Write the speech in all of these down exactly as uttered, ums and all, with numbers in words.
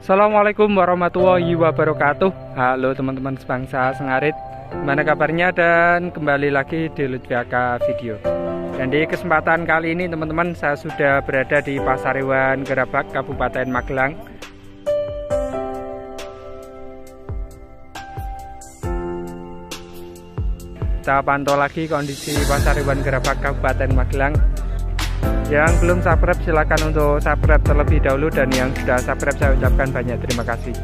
Assalamualaikum warahmatullahi wabarakatuh. Halo teman-teman sebangsa Sengarit, gimana kabarnya? Dan kembali lagi di Lutfiaka Video. Dan di kesempatan kali ini teman-teman, saya sudah berada di Pasar Hewan Gerabak, Kabupaten Magelang. Kita pantau lagi kondisi Pasar Hewan Gerabak Kabupaten Magelang. Yang belum subscribe silakan untuk subscribe terlebih dahulu, dan yang sudah subscribe saya ucapkan banyak terima kasih.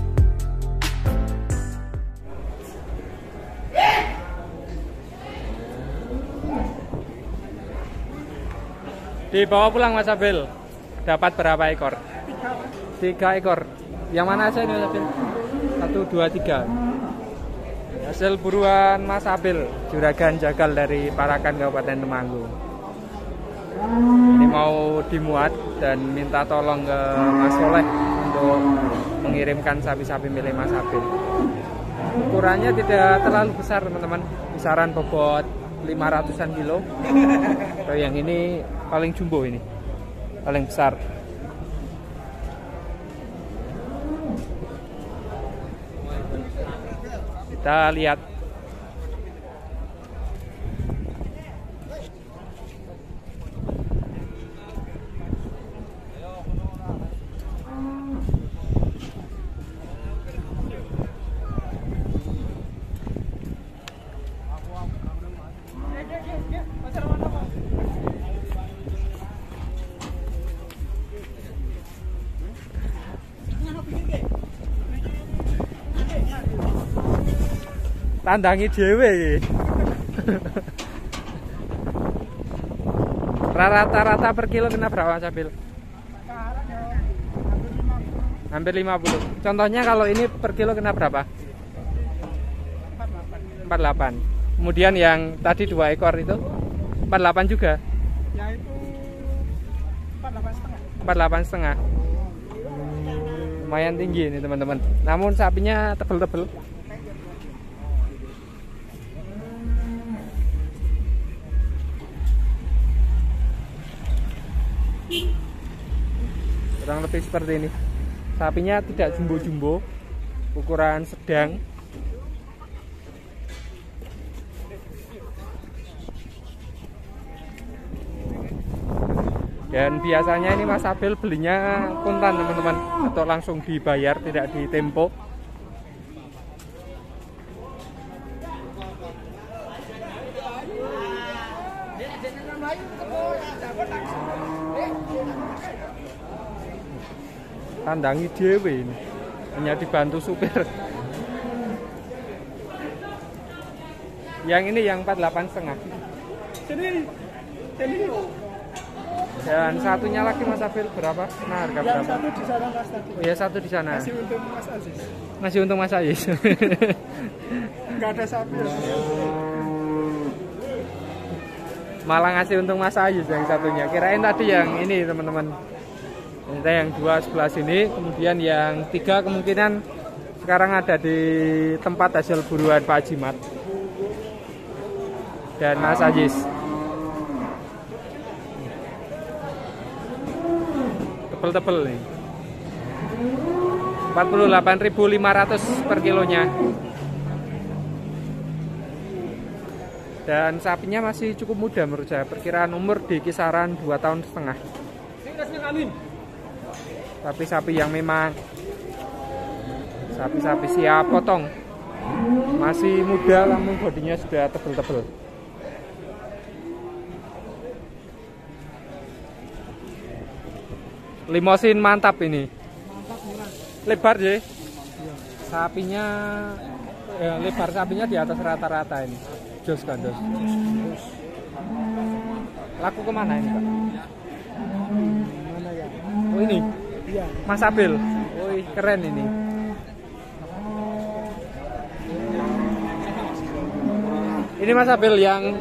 Dibawa pulang Mas Abil, dapat berapa ekor? Tiga. Tiga ekor. Yang mana aja ini Mas Abil? Satu, dua, tiga. Hasil buruan Mas Abil, juragan jagal dari Parakan Kabupaten Temanggung. Ini mau dimuat dan minta tolong ke Mas Soleh untuk mengirimkan sapi-sapi milik Mas Abil. Ukurannya tidak terlalu besar teman-teman, kisaran bobot lima ratusan kilo. So, yang ini paling jumbo, ini paling besar. Kita lihat. Tandangi dhewe iki. Rata-rata per kilo kena berapa Mas Abil? Hampir lima puluh. Contohnya kalau ini per kilo kena berapa? empat puluh delapan. Kemudian yang tadi dua ekor itu empat puluh delapan juga? Ya itu empat puluh delapan setengah. empat puluh delapan setengah. Lumayan tinggi ini teman-teman. Namun sapinya tebel-tebel. Kurang lebih seperti ini. Sapinya tidak jumbo-jumbo, ukuran sedang. Dan biasanya ini Mas Abil belinya kontan teman-teman, atau langsung dibayar, tidak di tempo. Tandangi dhewe ini, hanya dibantu supir. Yang ini yang empat puluh delapan setengah. Dan satunya lagi Mas Abil berapa? Nah, harga berapa? Yang satu di sana Mas tadi. Iya, satu di sana. Masih untung Mas Aziz. Masih untung Mas Aziz. Enggak ada sapi. Malah ngasih untung Mas Aziz yang satunya. Kirain tadi yang ini teman-teman. Kita yang dua sebelah sini, kemudian yang tiga kemungkinan sekarang ada di tempat hasil buruan Pak Jimat dan Mas Ajis. Tebel-tebel nih. empat puluh delapan ribu lima ratus per kilonya. Dan sapinya masih cukup muda menurut saya. Perkiraan umur di kisaran dua tahun setengah. Tapi sapi yang memang sapi-sapi siap potong, masih muda namun bodinya sudah tebel-tebel. Limosin mantap ini. Lebar ya. Sapinya ya, lebar sapinya di atas rata-rata ini. Jos kan jos. Laku kemana ini Pak? Mana ya? Oh ini. Iya. Mas Abil, wih keren ini. Ini Mas Abil yang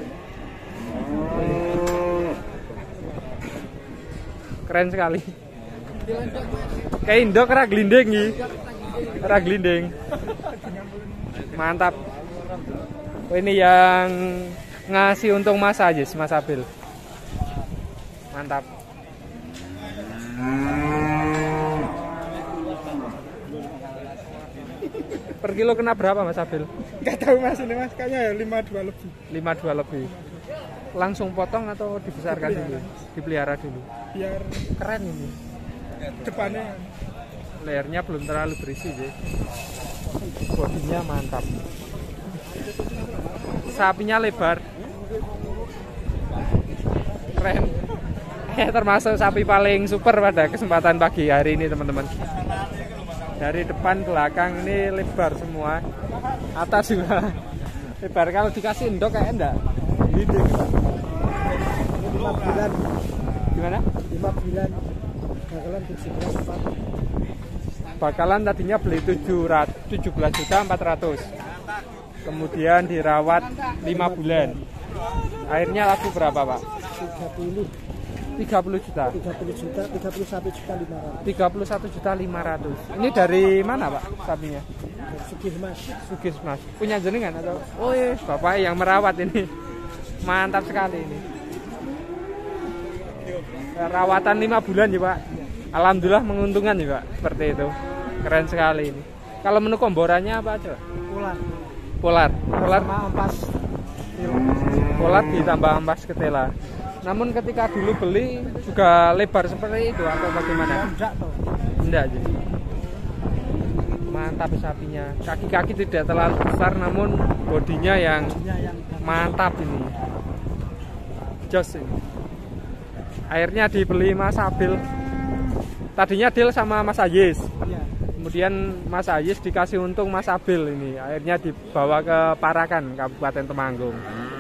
keren sekali. Kayak indok raglinding nih, raglinding. Mantap. Oh, ini yang ngasih untung Mas Ajis, Mas Abil. Mantap. Per kilo kena berapa Mas Abil? Nggak tahu Mas ini Mas, kayaknya ya lima puluh dua lebih. lima puluh dua lebih. Langsung potong atau dibesarkan dulu? Dipelihara dulu. Biar Keren ini. depannya Lehernya belum terlalu berisi sih. Bodinya mantap. Sapinya lebar. Keren. Eh, termasuk sapi paling super pada kesempatan pagi hari ini teman-teman. Dari depan belakang ini lebar semua. Atas juga lebar. Kalau dikasih endok kayak enggak? lima bulan. Gimana? lima bulan. Bakalan tujuh belas empat. Bakalan tadinya beli tujuh belas juta empat ratus. Kemudian dirawat lima bulan. Akhirnya laku berapa, Pak? tiga puluh. tiga puluh juta. tiga puluh juta, tiga puluh satu juta lima ratus. tiga puluh satu juta lima ratus. Ini dari mana, Pak, sapinya? Sugih Mas. Sugis Mas. Punya jenengan atau? Oh, iya, Bapak yang merawat ini. Mantap sekali ini. Rawatan lima bulan ya, Pak. Alhamdulillah menguntungkan ya, Pak. Seperti itu. Keren sekali ini. Kalau menu komborannya apa aja? Polar. Polar. Polar Sama ampas. Polar ditambah ampas ketela. Namun ketika dulu beli juga lebar seperti itu atau bagaimana? Enggak toh. Enggak jadi. Mantap sapinya. Kaki-kaki tidak terlalu besar namun bodinya yang yang mantap ini. Jos ini. Akhirnya dibeli Mas Abil. Tadinya deal sama Mas Ayis. iya. Kemudian Mas Ayis dikasih untung Mas Abil ini. Akhirnya dibawa ke Parakan, Kabupaten Temanggung.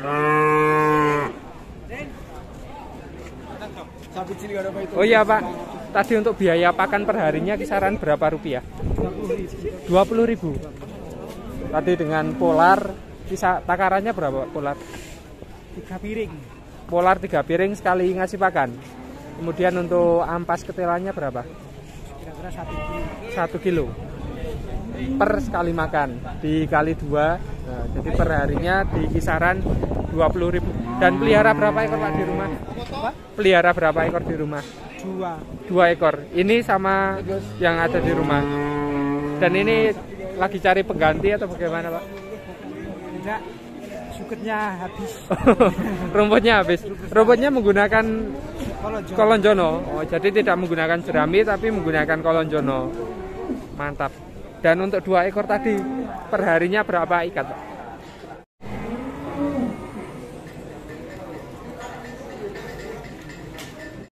Oh iya Pak, tadi untuk biaya pakan per harinya kisaran berapa rupiah? dua puluh ribu. Tadi dengan polar, kisah takarannya berapa polar? tiga piring. Polar tiga piring sekali ngasih pakan. Kemudian untuk ampas ketelanya berapa? Kira-kira satu kilo. satu kilo per sekali makan dikali dua. Nah, jadi per harinya di kisaran dua puluh ribu. Dan pelihara berapa ekor Pak di rumah? Apa? Pelihara berapa ekor di rumah? Dua. Dua ekor. Ini sama yang ada di rumah. Dan ini lagi cari pengganti atau bagaimana Pak? Enggak. Suketnya habis. Rumputnya habis. Rumputnya menggunakan Kolonjono. kolonjono. Oh, jadi tidak menggunakan jerami tapi menggunakan kolonjono. Mantap. Dan untuk dua ekor tadi perharinya berapa ikat Pak?